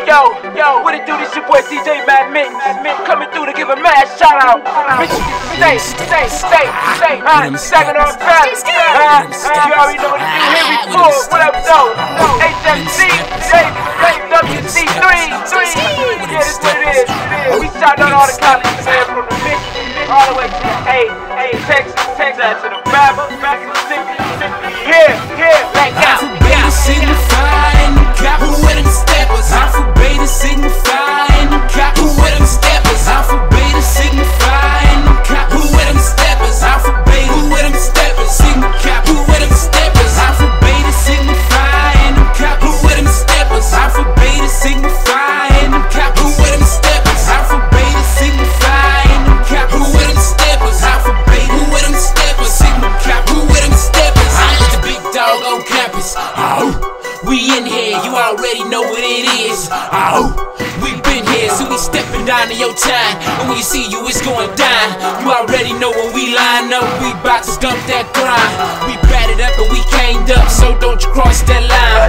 Yo, what it do? This your boy DJ Mad Mint, coming through to give a mad shout out. Stay, second on fast. You already know what to do. Here we go. What up, though? HMC, WC3. Yeah, this what it is. We shout out all the colleges, man, from the Michigan all the way to the Texas, to the Bama, back in the Mississippi. Here, let go. Beta signify and the cop who with them steppers. Alpha beta signify and the cop who with them steppers. Alpha beta signify and the cop who with them steppers. Alpha beta who with them steppers. Sigma cap who with them steppers. Alpha beta signify and the cop who with them steppers. Alpha beta signify and the cop who with them steppers. Alpha beta signify and the cop who with them steppers. Alpha beta who with them steppers. Sigma cap who with them steppers. I'm the big dog on campus. We in here, you already know what it is. We been here, so we stepping down to your time. And when you see you, it's going down. You already know when we line up, we bout to dump that grind. We batted up and we came up, so don't you cross that line.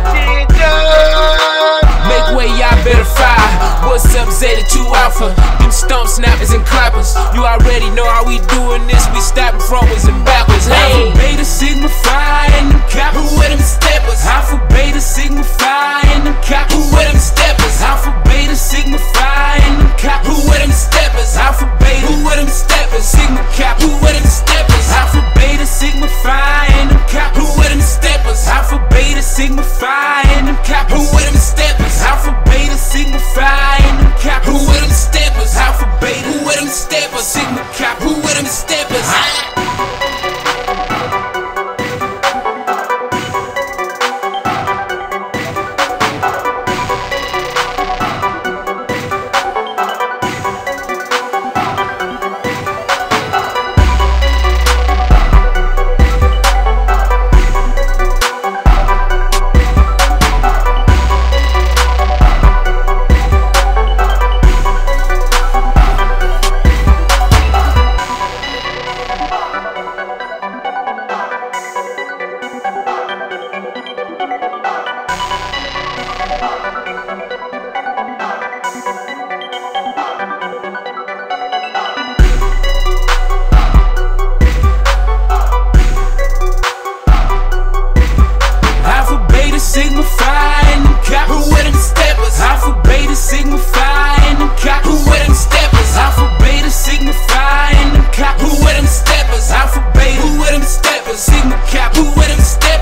Make way, y'all better fire. What's up, Zeta 2 Alpha? Them stump snappers and clappers. You already know how we doing this. We stopping frontwards and backwards. Hey, Alpha, Beta, Sigma, Phi, and them cap. Who with them steppers? Alpha, Beta, Sigma, Phi, and them cap. Who with them steppers? Alpha, Beta, Sigma, Phi, and them cap. Who with them steppers? Alpha, Beta, who with them steppers? Sigma cap, who with them steppers? Alpha, Beta, Sigma, Phi, and them cap. Who with them steppers? Alpha, Beta, Sigma, Phi, and them cap. Who with them steppers? Alpha, Beta, Sigma, Phi, and them cap. Who with them steppers? Alpha, Beta, who with them steppers? Sigma cap, who with them steppers? Sigma, Phi, and them cap. Who with them steppers? Alpha, Beta, Sigma, Phi, and them cap. Who with them steppers? Alpha, Beta, Sigma, Phi, and them cap. Who with them steppers? Alpha, Beta, who with them steppers? Sigma cap, who with them steppers?